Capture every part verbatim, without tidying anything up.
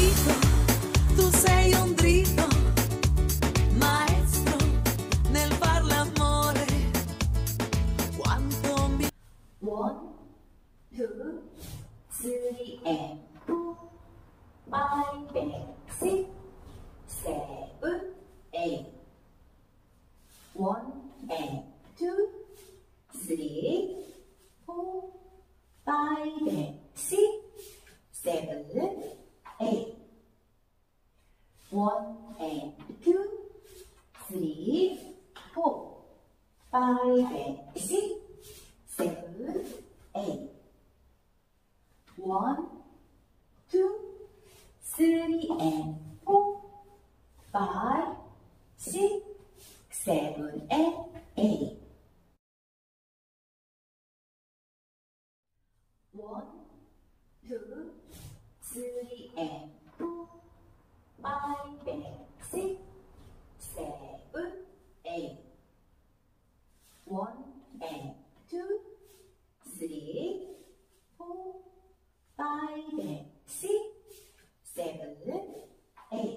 Cochito, tu sei un dritto, maestro nel far l'amore. Quanto mi... One, two, three, and four, five, and six, seven, eight. One and two, three, four, five, and six, seven, eight. One and two, three, four, five, and six, seven, eight. One, two, three, and four, five, six, seven, and eight. One, two, three, and four, five, and six, seven, eight. One and two, three, four, five, and six, seven, eight.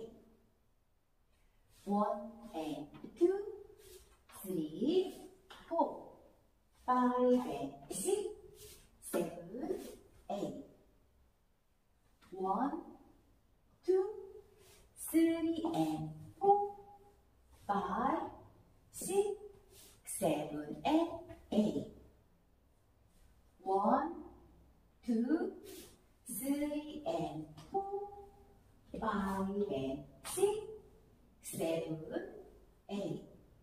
One and two, three, four, five, and six, seven, eight. One, two, three, and four, five, six, seven, and eight. One, two, three, and four, five, and six, seven, eight.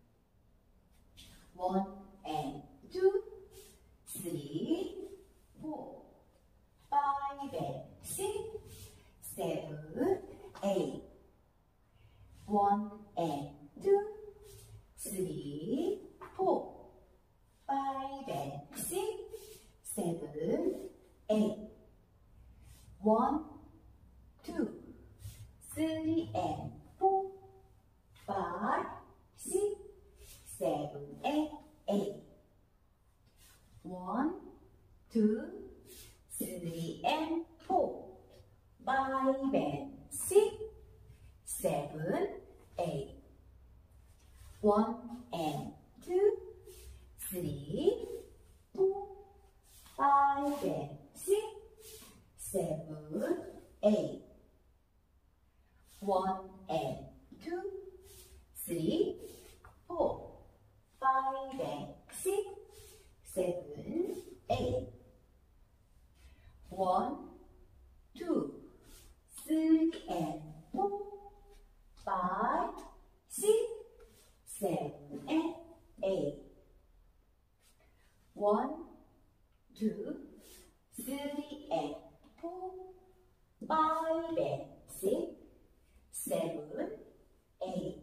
One and two, three, four, five, and six, seven, eight. One and two, three, four, five, and six, seven, eight. One, two, three, and four, five, six, seven, and eight. One, two, three, and four, five, and six, seven, eight. One and two, three, four, five, and six, seven, eight. One and two, three, four, five, and six, seven, eight. One, two, three, and four, five, six, seven, and eight. One, two, three, and four, five, and six, seven, eight.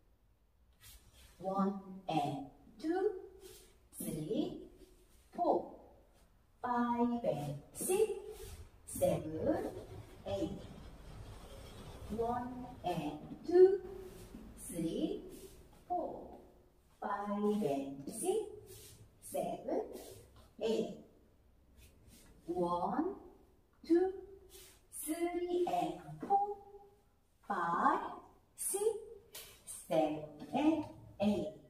One and two, three, four, five, and six, seven, eight. One and two, three, four, five, and six, seven, eight. One, two, three, and four, five, six, seven, and eight.